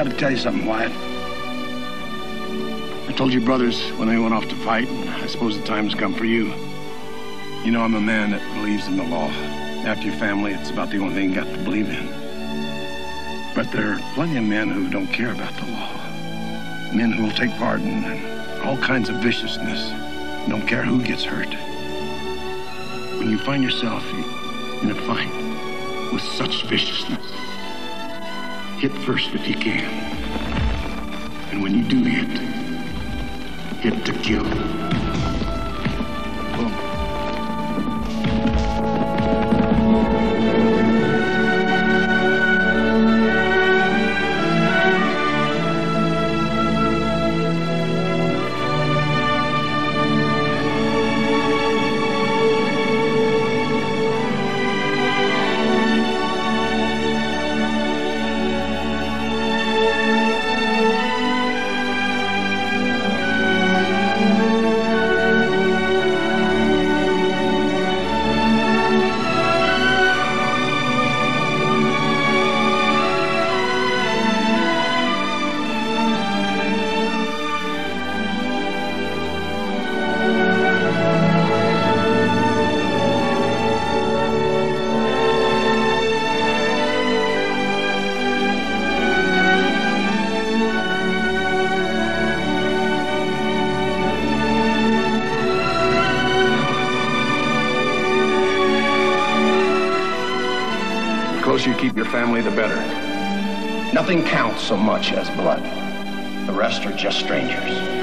got to tell you something, Wyatt. I told your brothers when they went off to fight, and I suppose the time's come for you. You know I'm a man that believes in the law. After your family, it's about the only thing you got to believe in. But there are plenty of men who don't care about the law. Men who will take part in all kinds of viciousness. Don't care who gets hurt. When you find yourself in a fight with such viciousness, hit first if you can. And when you do hit to kill. Boom. The closer you keep your family, the better. Nothing counts so much as blood. The rest are just strangers.